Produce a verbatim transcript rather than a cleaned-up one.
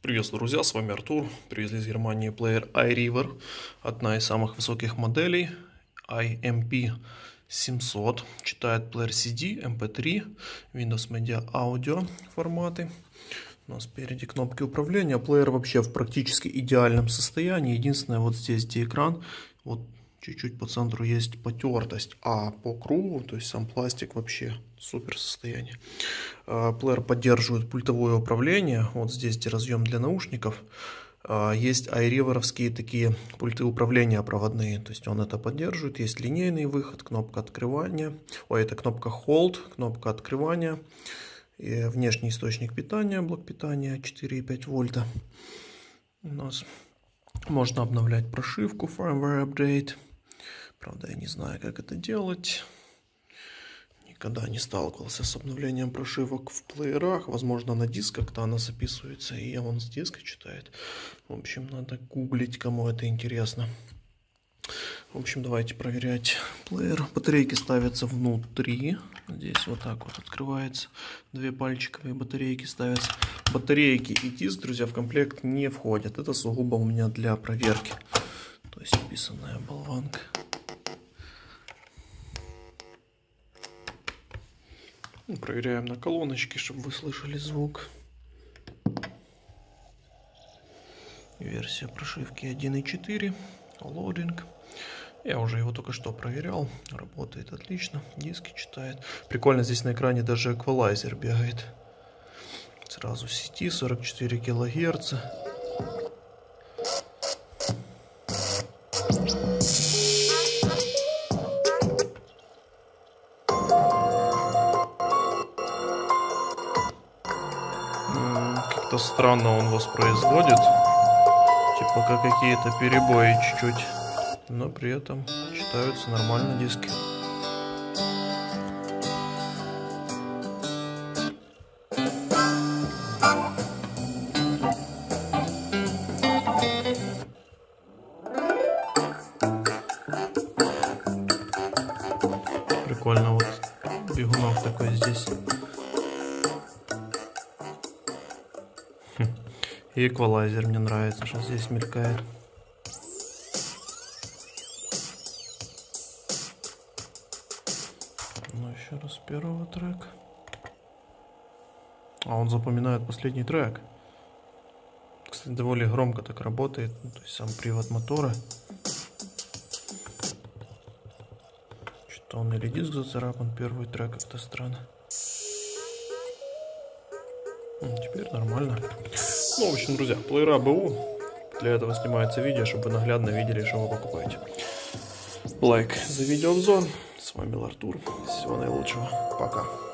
Приветствую, друзья, с вами Артур. Привезли из Германии плеер iRiver, одна из самых высоких моделей, ай эм пи семьсот. Читает плеер си ди, эм пэ три, Windows Media Audio форматы. У нас спереди кнопки управления. Плеер вообще в практически идеальном состоянии. Единственное, вот здесь, где экран, вот чуть-чуть по центру есть потертость, а по кругу, то есть сам пластик, вообще супер состояние. Плеер поддерживает пультовое управление. Вот здесь, где разъем для наушников, есть iRiver-овские такие пульты управления проводные, то есть он это поддерживает. Есть линейный выход, кнопка открывания, ой, это кнопка Hold, кнопка открывания, и внешний источник питания, блок питания четыре и пять вольта. У нас можно обновлять прошивку, firmware update. Правда, я не знаю, как это делать. Никогда не сталкивался с обновлением прошивок в плеерах. Возможно, на дисках-то она записывается, и он с диска читает. В общем, надо гуглить, кому это интересно. В общем, давайте проверять плеер. Батарейки ставятся внутри. Здесь вот так вот открывается. Две пальчиковые батарейки ставятся. Батарейки и диск, друзья, в комплект не входят. Это сугубо у меня для проверки. То есть вписанная болванка. Проверяем на колоночке, чтобы вы слышали звук. Версия прошивки один и четыре. Лоудинг. Я уже его только что проверял. Работает отлично. Диски читает. Прикольно, здесь на экране даже эквалайзер бегает. Сразу в сети сорок четыре килогерца. Как-то странно он воспроизводит. Типа как какие-то перебои чуть-чуть. Но при этом читаются нормально диски. Прикольно, вот бегунок такой здесь. И эквалайзер мне нравится, что здесь мелькает. Ну, еще раз первого трека. А он запоминает последний трек. Кстати, довольно громко так работает. Ну, то есть сам привод мотора. Что-то он или диск зацарапан, первый трек, как-то странно. Теперь нормально. Ну, в общем, друзья, плеера БУ. Для этого снимается видео, чтобы вы наглядно видели, что вы покупаете. Лайк за видеообзор. С вами был Артур. Всего наилучшего. Пока.